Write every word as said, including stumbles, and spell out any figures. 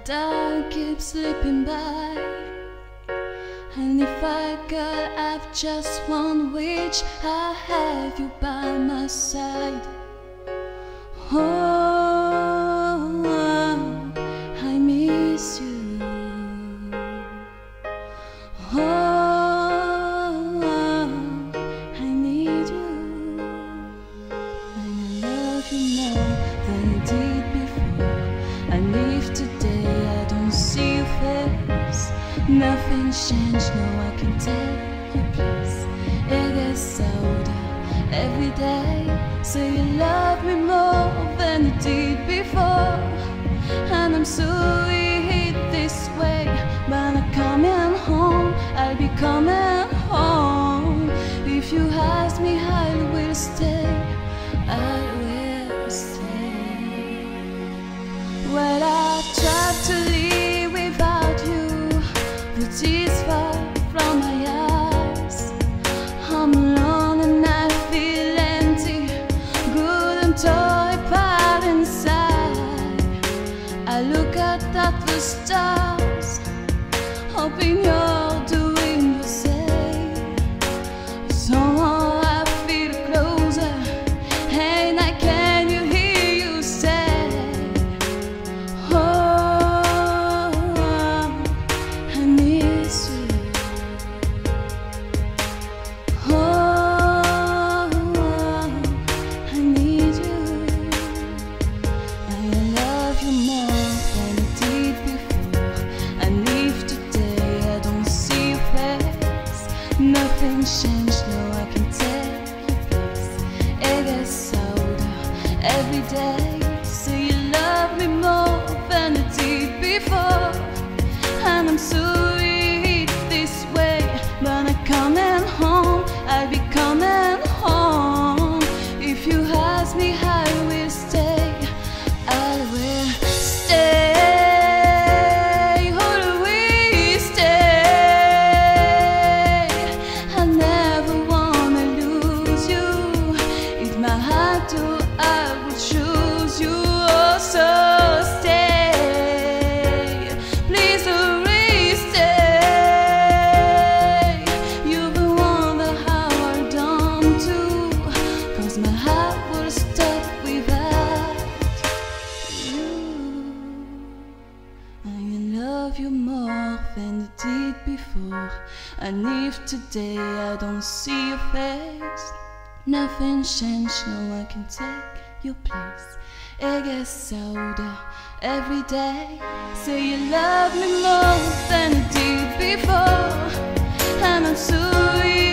time keeps slipping by, and if I could have just one wish, I have you by my side. Oh, I miss you. Oh, I need you, and I love you more than I did before. And if today I don't see your face, nothing changed, no, I can take your place. It gets older every day, so you love me more than you did before. And I'm sorry this way, but I'm coming home, I'll be coming home. If you ask me, I will stay, I will stay. Well, I tried to live without you, but it's far from my eyes. I'm alone and I feel empty, good and torn apart inside. I look at, at the stars, hoping you're doing the same. Somehow I feel closer, and I can you hear you say, oh, I miss you. Oh, I need you, and I love you more than I did before. And if today I don't see your face, nothing changed, no, I can take your place. It gets older every day, so you love me more than I did before. And I'm sorry this way, but I'm coming home, I'll be coming home. If you ask me, I will stay, I will stay. Oh, we stay. I never wanna lose you. If my heart do, I would choose you. Oh, so stay, please hurry, stay. You've been wondering how I've done too, 'cause my heart would stop without you. I love you more than I did before. And if today I don't see your face, nothing changed, no, I can take your place. It gets older every day, so you love me more than I did before. And I'm sorry